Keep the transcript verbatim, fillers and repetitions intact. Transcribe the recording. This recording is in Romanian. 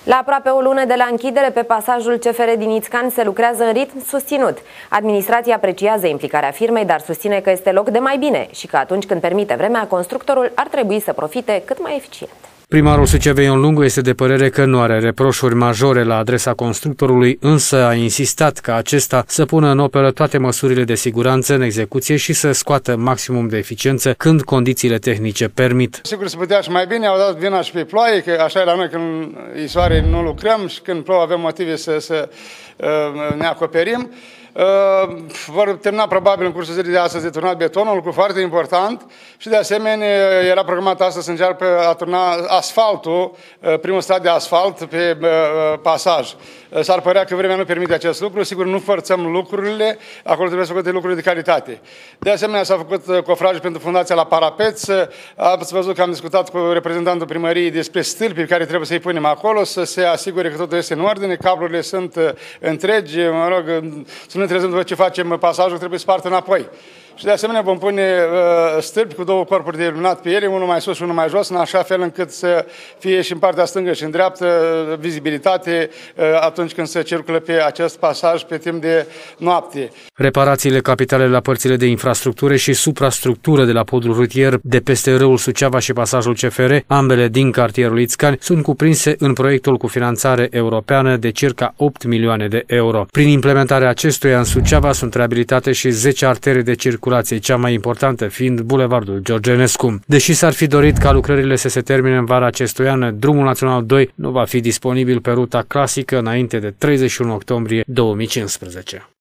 La aproape o lună de la închidere pe pasajul C F R din Ițcan se lucrează în ritm susținut. Administrația apreciază implicarea firmei, dar susține că este loc de mai bine și că atunci când permite vremea, constructorul ar trebui să profite cât mai eficient. Primarul Suceavei Ion Lungu este de părere că nu are reproșuri majore la adresa constructorului, însă a insistat ca acesta să pună în operă toate măsurile de siguranță în execuție și să scoată maximum de eficiență când condițiile tehnice permit. Sigur se putea și mai bine, au dat vina și pe ploaie, că așa e la noi când e soare nu lucrăm și când plouă avem motive să, să uh, ne acoperim. Uh, vor termina probabil în cursul zilei de astăzi de turnat betonul, un lucru foarte important și de asemenea era programat astăzi să înceapă a turna asfaltul, uh, primul strat de asfalt pe uh, pasaj. Uh, S-ar părea că vremea nu permite acest lucru, sigur nu forțăm lucrurile, acolo trebuie să făcute lucruri de calitate. De asemenea s-a făcut uh, cofraj pentru fundația la parapeț, uh, ați văzut că am discutat cu reprezentantul primăriei despre stâlpii care trebuie să-i punem acolo, să se asigure că totul este în ordine, cablurile sunt uh, întregi, mă rog, să nu trezând după ce facem pasajul, trebuie spart înapoi. Și de asemenea vom pune uh, stâlpi cu două corpuri de iluminat pe ele, unul mai sus și unul mai jos, în așa fel încât să fie și în partea stângă și în dreaptă vizibilitate uh, atunci când se circulă pe acest pasaj pe timp de noapte. Reparațiile capitale la părțile de infrastructură și suprastructură de la podul rutier de peste râul Suceava și pasajul C F R, ambele din cartierul Ițcan, sunt cuprinse în proiectul cu finanțare europeană de circa opt milioane de euro. Prin implementarea acestuia în Suceava sunt reabilitate și zece artere de circulație, cea mai importantă fiind Bulevardul George Enescu. Deși s-ar fi dorit ca lucrările să se termine în vara acestui an, drumul național doi nu va fi disponibil pe ruta clasică înainte de treizeci și unu octombrie două mii cincisprezece.